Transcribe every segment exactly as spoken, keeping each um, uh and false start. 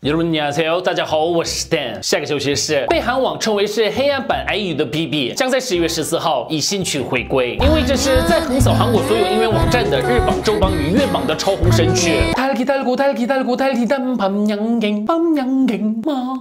여러분 안녕하세요，大家好，我是 Dan。下个消息是，被韩网称为是黑暗版 I U 的 B B 将在十月十四号以新曲回归，因为这是在横扫韩国所有音乐网站的日榜、周榜与月榜的超红神曲。달기달고달기달고달기단밤양갱밤양갱마。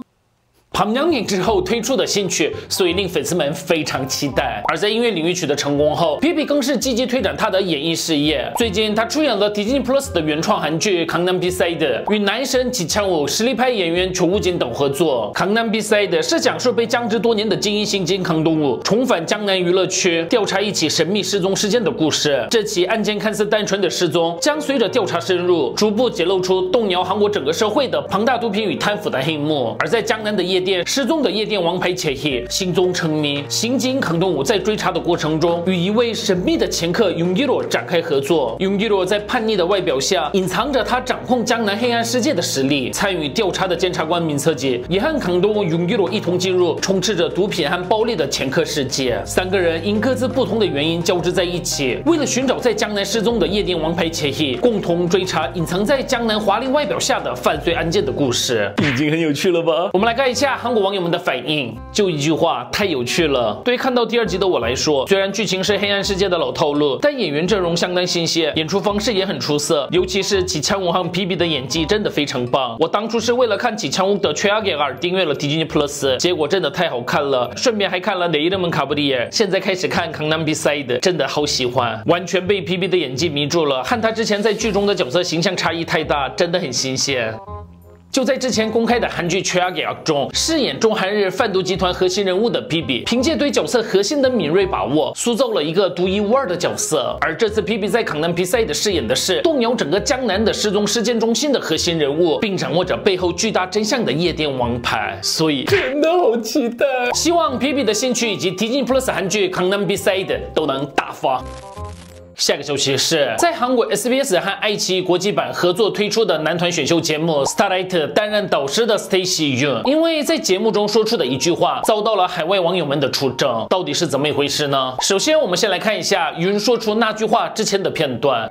밤양갱之后推出的新曲，所以令粉丝们非常期待。而在音乐领域取得成功后 ，B B 更是积极推展他的演艺事业。最近，他出演了 Disney Plus 的原创韩剧《강남 B-side》，与男神吉昌武、实力派演员邱武锦等合作。《강남 B-side》是讲述被僵直多年的精英刑警康东武重返江南娱乐区，调查一起神秘失踪事件的故事。这起案件看似单纯的失踪，将随着调查深入，逐步揭露出动摇韩国整个社会的庞大毒品与贪腐的黑幕。而在江南的夜店。 失踪的夜店王牌切黑行踪成谜，刑警康东武在追查的过程中，与一位神秘的前客永吉罗展开合作。永吉罗在叛逆的外表下，隐藏着他掌控江南黑暗世界的实力。参与调查的检察官闵策吉也和康东武、永吉罗一同进入充斥着毒品和暴力的前客世界。三个人因各自不同的原因交织在一起，为了寻找在江南失踪的夜店王牌切黑，共同追查隐藏在江南华丽外表下的犯罪案件的故事。已经很有趣了吧？我们来看一下 韩国网友们的反应，就一句话，太有趣了。对看到第二集的我来说，虽然剧情是黑暗世界的老套路，但演员阵容相当新鲜，演出方式也很出色，尤其是启昌武和 B B 的演技真的非常棒。我当初是为了看启昌武的《최악의 알》订阅了 Disney Plus， 结果真的太好看了，顺便还看了《내 이름은 가브리엘》，现在开始看《강남 B-side》，真的好喜欢，完全被 B B 的演技迷住了，和他之前在剧中的角色形象差异太大，真的很新鲜。 就在之前公开的韩剧《최악의 알》中，饰演中韩日贩毒集团核心人物的 B B， 凭借对角色核心的敏锐把握，塑造了一个独一无二的角色。而这次 B B 在《강남 B-side》饰演的是动摇整个江南的失踪事件中心的核心人物，并掌握着背后巨大真相的夜店王牌，所以真的好期待！希望 B B 的新曲以及 Disney Plus 韩剧《강남 B-side》都能大发。 下个消息是，在韩国 S B S 和爱奇艺国际版合作推出的男团选秀节目《Starlight》担任导师的 Stacey Yoon， 因为在节目中说出的一句话，遭到了海外网友们的出征，到底是怎么一回事呢？首先，我们先来看一下 Yoon 说出那句话之前的片段。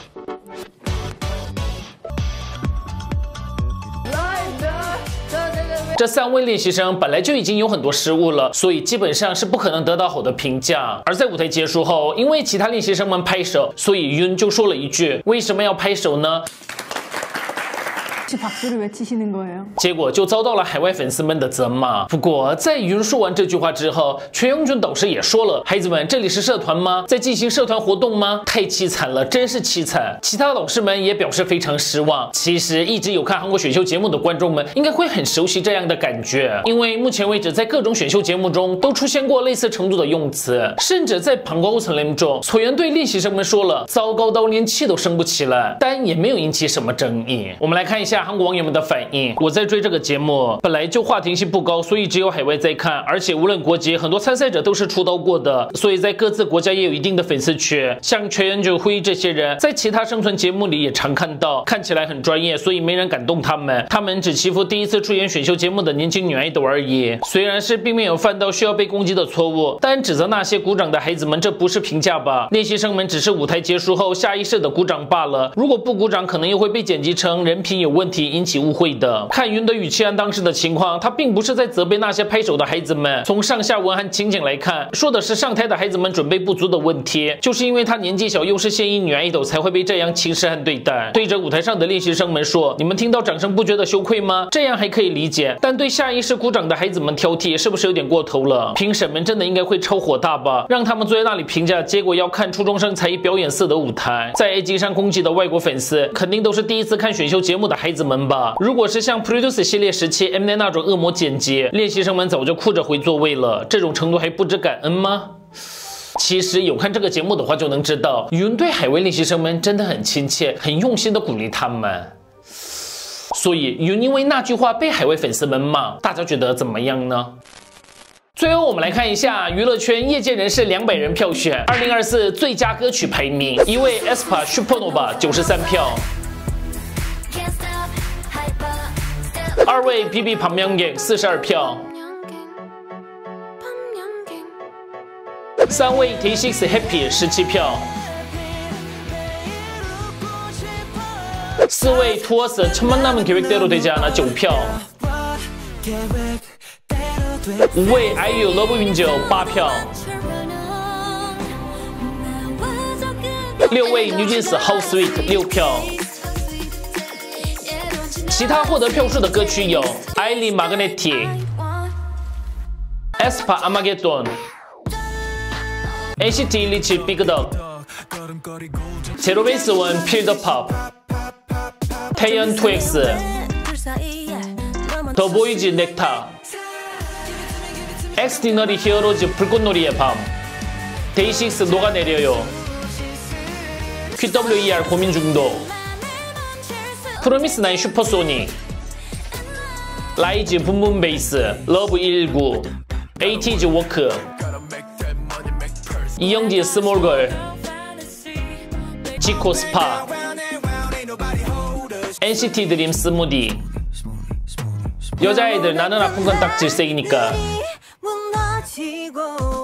这三位练习生本来就已经有很多失误了，所以基本上是不可能得到好的评价。而在舞台结束后，因为其他练习生们拍手，所以윤就说了一句：“为什么要拍手呢？” 结果就遭到了海外粉丝们的责骂。不过，在윤说完这句话之后，全永俊导师也说了：“孩子们，这里是社团吗？在进行社团活动吗？太凄惨了，真是凄惨。”其他老师们也表示非常失望。其实，一直有看韩国选秀节目的观众们应该会很熟悉这样的感觉，因为目前为止在各种选秀节目中都出现过类似程度的用词，甚至在방과후 설렘中，草原对练习生们说了：“糟糕到连气都生不起来。”但也没有引起什么争议。我们来看一下 韩国网友们的反应。我在追这个节目，本来就话题性不高，所以只有海外在看，而且无论国籍，很多参赛者都是出道过的，所以在各自国家也有一定的粉丝群。像全员九辉这些人，在其他生存节目里也常看到，看起来很专业，所以没人敢动他们。他们只欺负第一次出演选秀节目的年轻女爱豆而已。虽然是并没有犯到需要被攻击的错误，但指责那些鼓掌的孩子们，这不是评价吧？练习生们只是舞台结束后下意识的鼓掌罢了，如果不鼓掌，可能又会被剪辑成人品有问题，引起误会的。看윤的语气和当时的情况，他并不是在责备那些拍手的孩子们。从上下文和情景来看，说的是上台的孩子们准备不足的问题，就是因为他年纪小又是现役女爱豆，才会被这样轻视和对待。对着舞台上的练习生们说：“你们听到掌声不觉得羞愧吗？”这样还可以理解，但对下意识鼓掌的孩子们挑剔，是不是有点过头了？评审们真的应该会超火大吧？让他们坐在那里评价，结果要看初中生才艺表演似的舞台。在 A G 上攻击的外国粉丝，肯定都是第一次看选秀节目的孩子们吧？如果是像 Produce 系列时期 Mnet 那种恶魔剪辑，练习生们早就哭着回座位了，这种程度还不知感恩吗？其实有看这个节目的话，就能知道윤对海外练习生们真的很亲切，很用心的鼓励他们。所以윤因为那句话被海外粉丝们骂，大家觉得怎么样呢？最后我们来看一下娱乐圈业界人士两百人票选二零二四最佳歌曲排名，一位 aespa Supernova 九十三票，二位 B B 밤양갱四十二票，三位 데이식스 Happy十七票， 四位투어스 첫 만남은 계획대로 되지 않았지 오 票。五位 아이유 러브윈저八票。六位 뉴진스 How Sweet六票。其他获得票数的歌曲有 아일린 마그네틱、에스파 아마겟돈、엔시티 일이칠 삐그덕、제로베이스원 필더팝、태연 투엑스、더보이즈 넥타、엑스디너리 히어로즈 불꽃놀이의 밤、데이식스 녹아내려요、큐더블유이알 고민중독、프로미스나인 슈퍼소닉、라이즈 붐붐베이스、러브 일일구、에이티즈 워크、이영지 스몰걸、지코 스파、엔시티 드림 스무디。여자애들 나는 아픈 건 딱 질색이니까.